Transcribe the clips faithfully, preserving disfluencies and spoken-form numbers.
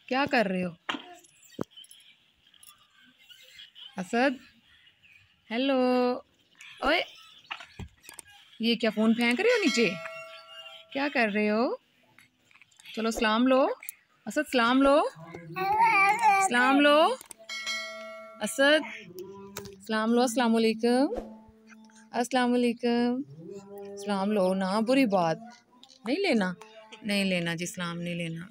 क्या कर रहे हो असद? हेलो। ओए, ये क्या फ़ोन फेंक रहे हो नीचे? क्या कर रहे हो? चलो सलाम लो। असद सलाम लो, सलाम लो। असद सलाम लो। अस्सलाम वालेकुम, अस्सलाम वालेकुम। सलाम लो ना, बुरी बात। नहीं लेना, नहीं लेना जी, सलाम नहीं लेना।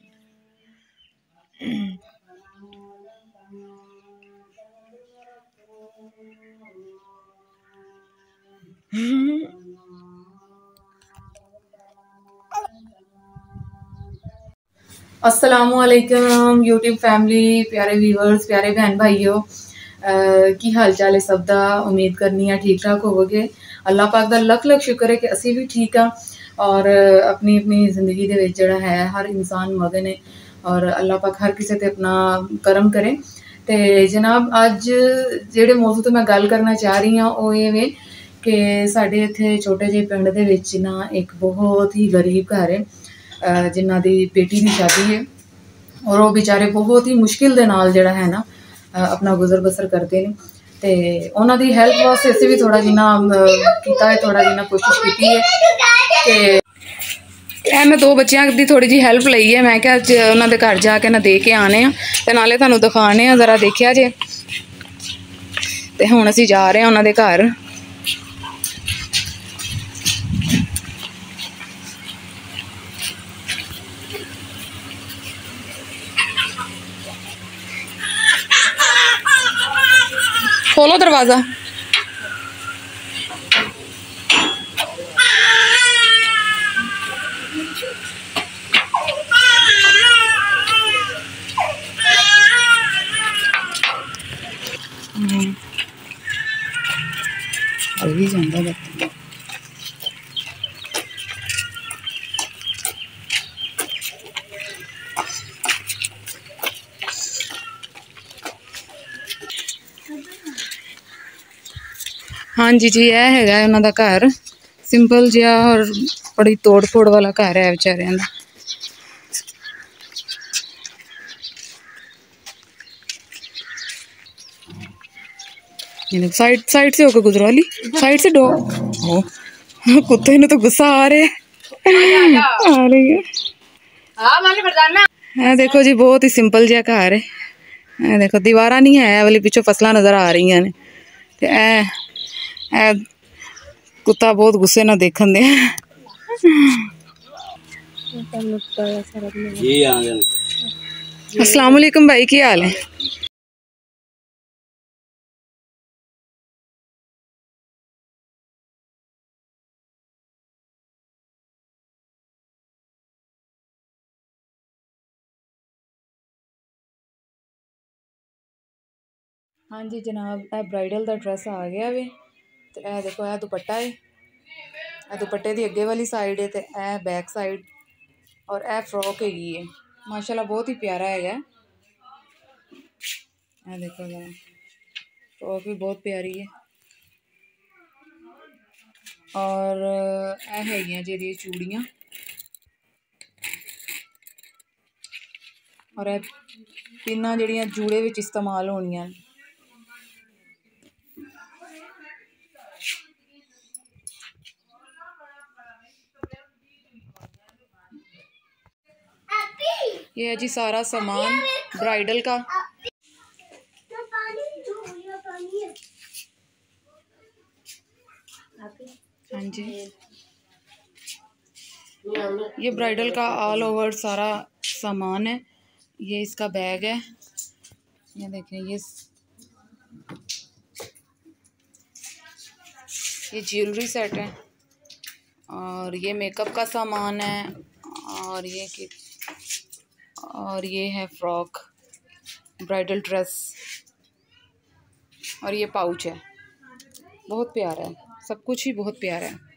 अस्सलामुअलैकुम यूट्यूब फैमिली, प्यारे व्यूअर्स, प्यारे बहन भाइयों, की हाल चाल है सब दा। उम्मीद करनी है ठीक ठाक होवोगे। अल्लाह पाक दा लख लख शुक्र है कि असी भी ठीक हाँ और अपनी अपनी जिंदगी दे विच जिहड़ा है हर इंसान मगन है और अल्लाह पाक हर किसी ते अपना करम करे। ते जनाब अज जिहड़े मौजू तो मैं गल करना चाह रही हाँ वो ये वे कि साडे इत्थे छोटे जे पिंड दे विच ना एक बहुत ही गरीब घर है जिन्हां दी बेटी की शादी है और वो बेचारे बहुत ही मुश्किल दे नाल जिहड़ा है ना अपना गुजर बसर करते हैं। तो उन्हों की हैल्प वास्ते असीं भी थोड़ा जिन्ना कीता है, थोड़ा जिन्ना कोशिश की है कि मैं दो बच्चों की थोड़ी जी हैल्प लई है। मैं क्या उन्होंने घर जाके ना दे के आने तो नाले तुहानूं दिखाने जरा देखिया जे। तो हुण असीं जा रहे हैं उन्होंने घर। खोलो दरवाज़ा। अभी जांदा बच्चा। हाँ जी जी, यह है उन्होंने घर। सिंपल जिहा और बड़ी तोड़ फोड़ वाला घर है बेचारियां दा। साइड साइड से होकर गुजरो अली, साइड से डो। ओ कुत्ते ने तो गुस्सा आ रहे आ रही है। हाँ देखो जी, बहुत ही सिंपल जिहा घर है। ए देखो दीवारा नहीं है वाली, पीछे फसला नजर आ रही ने। ते ए, ए कुत्ता बहुत गुस्से ना देखन दे। अस्सलाम वालेकुम भाई, की हाल है? हाँ जी जनाब, ए ब्राइडल का ड्रेस आ गया वे। तो ए देखो, ए दुपट्टा है, ए दुपट्टे की अगे वाली साइड है, तो ए बैक साइड और ए फ्रॉक हैगी है। माशाल्लाह बहुत ही प्यारा है। ए देखो जरा, फ्रॉक भी बहुत प्यारी है। और ए है जी चूड़ियाँ और ए पिन्ना जड़ियाँ जूड़े विच इस्तेमाल होनियां। ये है जी सारा सामान ब्राइडल का। हाँ जी, ये ब्राइडल का ऑल ओवर सारा सामान है। ये इसका बैग है, ये देखें। ये ये ज्वेलरी सेट है और ये मेकअप का सामान है और ये कि और ये है फ्रॉक, ब्राइडल ड्रेस और ये पाउच है। बहुत प्यारा है, सब कुछ ही बहुत प्यारा है।